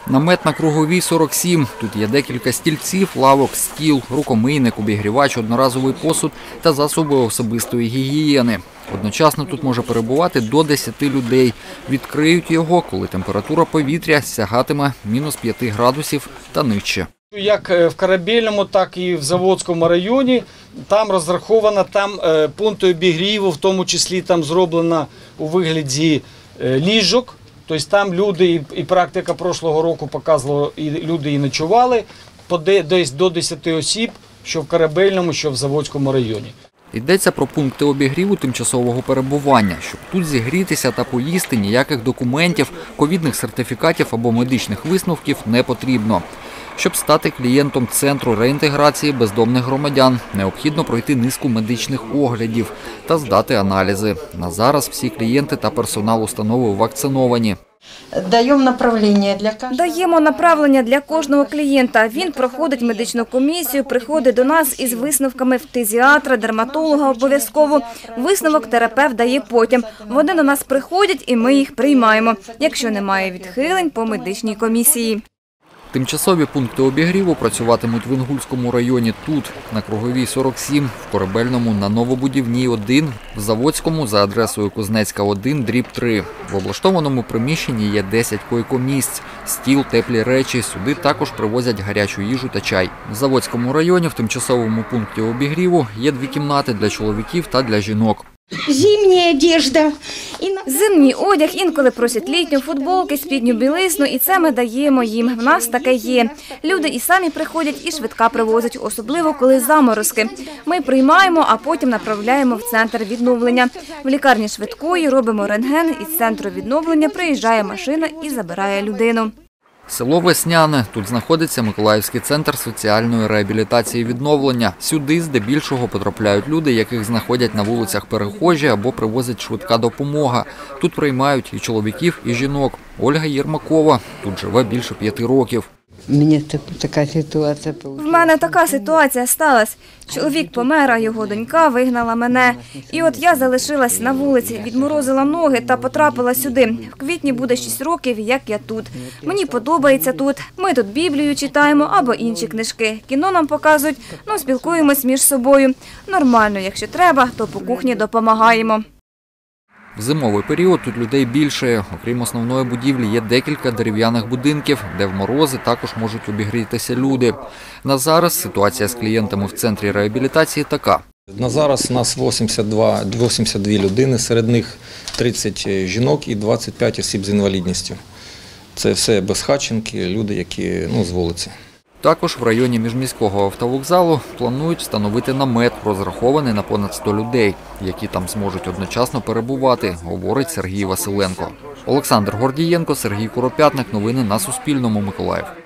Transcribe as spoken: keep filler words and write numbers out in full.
Намет на Круговій сорок сім. Тут є декілька стільців, лавок, стіл, рукомийник, обігрівач, одноразовий посуд та засоби особистої гігієни. Одночасно тут може перебувати до десяти людей. Відкриють його, коли температура повітря сягатиме мінус п'яти градусів та нижче. Як в Корабельному, так і в Заводському районі. Там розраховано, там пункти обігріву, в тому числі там зроблено у вигляді ліжок. Тобто там люди, і практика прошлого року показувала, і люди і ночували, десь до десяти осіб, що в Корабельному, що в Заводському районі. Йдеться про пункти обігріву тимчасового перебування. Щоб тут зігрітися та поїсти, ніяких документів, ковідних сертифікатів або медичних висновків не потрібно. Щоб стати клієнтом Центру реінтеграції бездомних громадян, необхідно пройти низку медичних оглядів та здати аналізи. На зараз всі клієнти та персонал установи вакциновані. Даємо направлення для кожного. Даємо направлення для кожного клієнта. Він проходить медичну комісію, приходить до нас із висновками фтизіатра, дерматолога обов'язково. Висновок терапевт дає потім. Вони до нас приходять і ми їх приймаємо, якщо немає відхилень по медичній комісії. Тимчасові пункти обігріву працюватимуть в Інгульському районі тут, на Круговій сорок сім, в Корабельному на Новобудівній один, в Заводському за адресою Кузнецька один, дріб три. В облаштованому приміщенні є десять койко-місць, стіл, теплі речі. Сюди також привозять гарячу їжу та чай. В Заводському районі в тимчасовому пункті обігріву є дві кімнати для чоловіків та для жінок. Зимня одежда. Зимній одяг, інколи просять літню, футболки, спідню білизну, і це ми даємо їм. В нас таке є. Люди і самі приходять, і швидка привозять, особливо коли заморозки. Ми приймаємо, а потім направляємо в центр відновлення. В лікарні швидкої робимо рентген, із центру відновлення приїжджає машина і забирає людину. Село Весняне. Тут знаходиться Миколаївський центр соціальної реабілітації і відновлення. Сюди здебільшого потрапляють люди, яких знаходять на вулицях перехожі або привозять швидка допомога. Тут приймають і чоловіків, і жінок. Ольга Єрмакова тут живе більше п'яти років. Мені така ситуація В мене така ситуація сталася. Чоловік помер, а його донька вигнала мене. І от я залишилась на вулиці, відморозила ноги та потрапила сюди. В квітні буде шість років, як я тут. Мені подобається тут. Ми тут Біблію читаємо або інші книжки. Кіно нам показують, ну спілкуємось між собою. Нормально, якщо треба, то по кухні допомагаємо. В зимовий період тут людей більше. Окрім основної будівлі, є декілька дерев'яних будинків, де в морози також можуть обігрітися люди. На зараз ситуація з клієнтами в центрі реабілітації така. На зараз у нас вісімдесят два, вісімдесят дві людини, серед них тридцять жінок і двадцять п'ять осіб з інвалідністю. Це все безхатченки, люди, які ну, з вулиці. Також в районі міжміського автовокзалу планують встановити намет, розрахований на понад сто людей, які там зможуть одночасно перебувати, говорить Сергій Василенко. Олександр Гордієнко, Сергій Куропятник. Новини на Суспільному. Миколаїв.